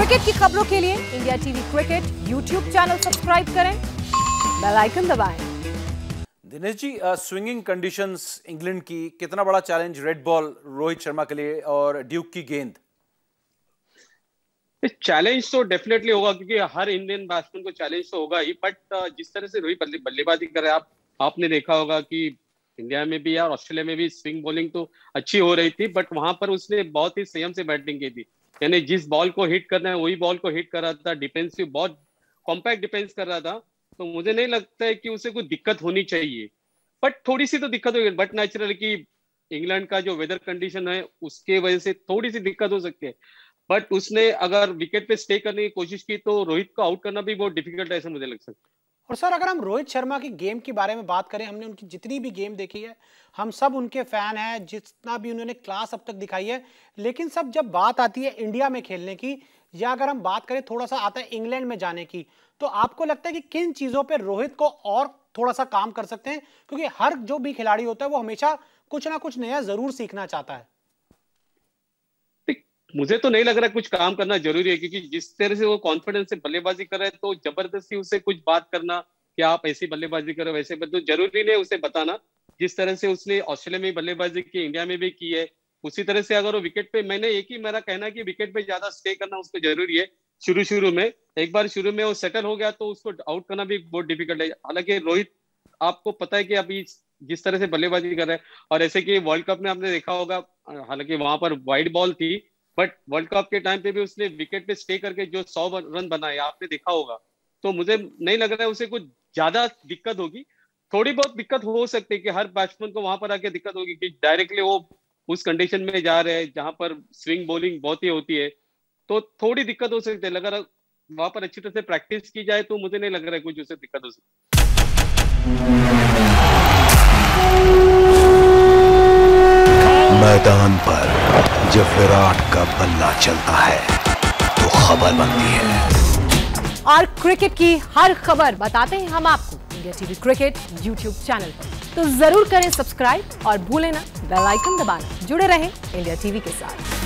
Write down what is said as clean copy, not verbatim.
Cricket की खबरों के लिए India TV cricket YouTube channel subscribe करें, बेल आइकन दबाएं। Dinesh ji, swinging conditions England की कितना बड़ा challenge red ball Rohit Sharma के लिए और ड्यूक की गेंद? चैलेंज तो डेफिनेटली होगा क्योंकि हर इंडियन बैट्समैन को चैलेंज तो होगा ही, बट जिस तरह से रोहित बल्लेबाजी कर रहे हैं, आपने देखा होगा कि इंडिया में भी और ऑस्ट्रेलिया में भी स्विंग बॉलिंग तो अच्छी हो रही थी, बट वहां पर उसने बहुत ही संयम से बैटिंग की थी। यानी जिस बॉल को हिट करना है वही बॉल को हिट कर रहा था, डिफेंसिव बहुत कॉम्पैक्ट डिफेंस कर रहा था। तो मुझे नहीं लगता है कि उसे कोई दिक्कत होनी चाहिए, बट थोड़ी सी तो दिक्कत होगी। बट नेचुरल कि इंग्लैंड का जो वेदर कंडीशन है उसके वजह से थोड़ी सी दिक्कत हो सकती है, बट उसने अगर विकेट पे स्टे करने की कोशिश की तो रोहित को आउट करना भी बहुत डिफिकल्ट है, ऐसा मुझे लग सकता है। और सर, अगर हम रोहित शर्मा की गेम के बारे में बात करें, हमने उनकी जितनी भी गेम देखी है, हम सब उनके फैन हैं, जितना भी उन्होंने क्लास अब तक दिखाई है। लेकिन सब जब बात आती है इंडिया में खेलने की, या अगर हम बात करें थोड़ा सा आता है इंग्लैंड में जाने की, तो आपको लगता है कि किन चीजों पर रोहित को और थोड़ा सा काम कर सकते हैं? क्योंकि हर जो भी खिलाड़ी होता है वो हमेशा कुछ ना कुछ नया जरूर सीखना चाहता है। मुझे तो नहीं लग रहा कुछ काम करना जरूरी है, क्योंकि जिस तरह से वो कॉन्फिडेंस से बल्लेबाजी कर रहे हैं तो जबरदस्ती उसे कुछ बात करना कि आप ऐसी बल्लेबाजी करो वैसे, तो जरूरी नहीं उसे बताना। जिस तरह से उसने ऑस्ट्रेलिया में बल्लेबाजी की, इंडिया में भी की है, उसी तरह से अगर वो विकेट पे, मैंने एक ही मेरा कहना है कि विकेट पे ज्यादा स्टे करना उसको जरूरी है। शुरू में एक बार शुरू में वो सेटल हो गया तो उसको आउट करना भी बहुत डिफिकल्ट है। हालांकि रोहित, आपको पता है कि अभी जिस तरह से बल्लेबाजी कर रहे हैं, और ऐसे कि वर्ल्ड कप में आपने देखा होगा, हालांकि वहां पर वाइड बॉल थी, बट वर्ल्ड कप के टाइम पे भी उसने विकेट पे स्टे करके जो 100 रन बनाए आपने देखा होगा। तो मुझे नहीं लग रहा है उसे कुछ ज्यादा दिक्कत होगी। थोड़ी बहुत दिक्कत हो सकती है कि हर बैट्समैन को वहां पर आके दिक्कत होगी कि डायरेक्टली वो उस कंडीशन में जा रहे हैं जहां पर स्विंग बॉलिंग बहुत ही होती है, तो थोड़ी दिक्कत हो सकती है। अगर वहां पर अच्छी तरह से प्रैक्टिस की जाए तो मुझे नहीं लग रहा है कुछ उसे दिक्कत हो सकती। मैदान पर जब विराट का बल्ला चलता है तो खबर बनती है, और क्रिकेट की हर खबर बताते हैं हम आपको India TV cricket YouTube channel पर। तो जरूर करें सब्सक्राइब और भूलें ना बेल आइकन दबाना। जुड़े रहें इंडिया टीवी के साथ।